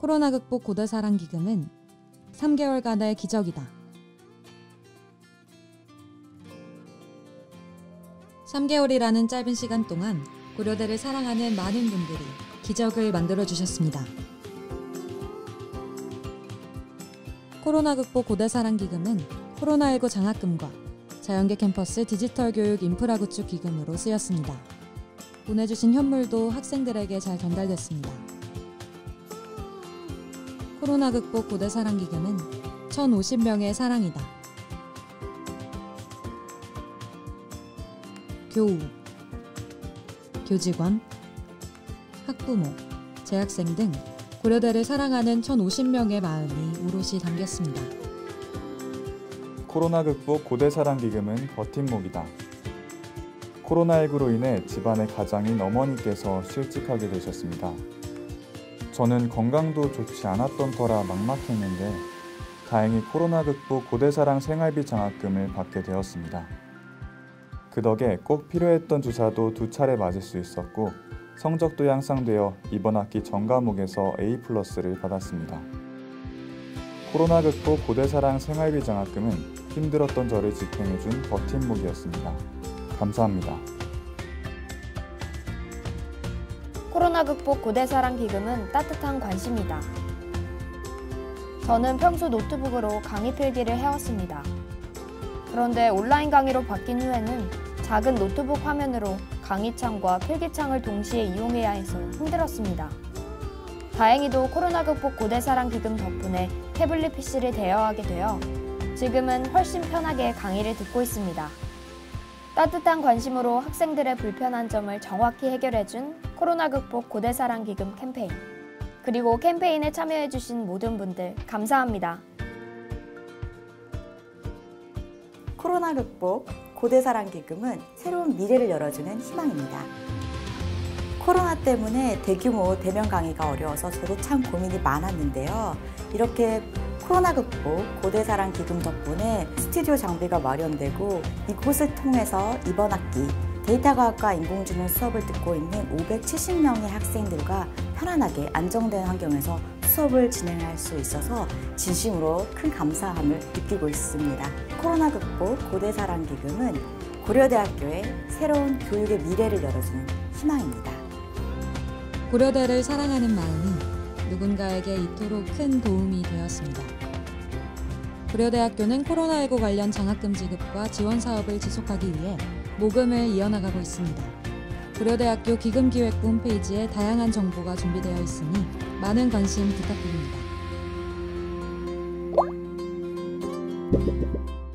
코로나 극복 고대사랑기금은 3개월간의 기적이다. 3개월이라는 짧은 시간 동안 고려대를 사랑하는 많은 분들이 기적을 만들어주셨습니다. 코로나 극복 고대사랑기금은 코로나19 장학금과 자연계 캠퍼스 디지털 교육 인프라 구축 기금으로 쓰였습니다. 보내주신 현물도 학생들에게 잘 전달됐습니다. 코로나 극복 고대사랑기금은 1,050명의 사랑이다. 교우, 교직원, 학부모, 재학생 등 고려대를 사랑하는 1,050명의 마음이 오롯이 담겼습니다. 코로나 극복 고대사랑기금은 버팀목이다. 코로나19로 인해 집안의 가장인 어머니께서 실직하게 되셨습니다. 저는 건강도 좋지 않았던 터라 막막했는데 다행히 코로나 극복 고대사랑 생활비 장학금을 받게 되었습니다. 그 덕에 꼭 필요했던 주사도 2차례 맞을 수 있었고 성적도 향상되어 이번 학기 전 과목에서 A+를 받았습니다. 코로나 극복 고대사랑 생활비 장학금은 힘들었던 저를 지탱해준 버팀목이었습니다. 감사합니다. 코로나 극복 고대사랑 기금은 따뜻한 관심이다. 저는 평소 노트북으로 강의 필기를 해왔습니다. 그런데 온라인 강의로 바뀐 후에는 작은 노트북 화면으로 강의창과 필기창을 동시에 이용해야 해서 힘들었습니다. 다행히도 코로나 극복 고대사랑 기금 덕분에 태블릿 PC를 대여하게 되어 지금은 훨씬 편하게 강의를 듣고 있습니다. 따뜻한 관심으로 학생들의 불편한 점을 정확히 해결해준 코로나 극복 고대사랑 기금 캠페인, 그리고 캠페인에 참여해주신 모든 분들 감사합니다. 코로나 극복 고대사랑 기금은 새로운 미래를 열어주는 희망입니다. 코로나 때문에 대규모 대면 강의가 어려워서 저도 참 고민이 많았는데요. 이렇게 코로나 극복 고대사랑 기금 덕분에 스튜디오 장비가 마련되고 이곳을 통해서 이번 학기 데이터과학과 인공지능 수업을 듣고 있는 570명의 학생들과 편안하게 안정된 환경에서 수업을 진행할 수 있어서 진심으로 큰 감사함을 느끼고 있습니다. 코로나 극복 고대사랑 기금은 고려대학교의 새로운 교육의 미래를 열어주는 희망입니다. 고려대를 사랑하는 마음이 누군가에게 이토록 큰 도움이 되었습니다. 고려대학교는 코로나19 관련 장학금 지급과 지원 사업을 지속하기 위해 모금을 이어나가고 있습니다. 고려대학교 기금기획부 홈페이지에 다양한 정보가 준비되어 있으니 많은 관심 부탁드립니다.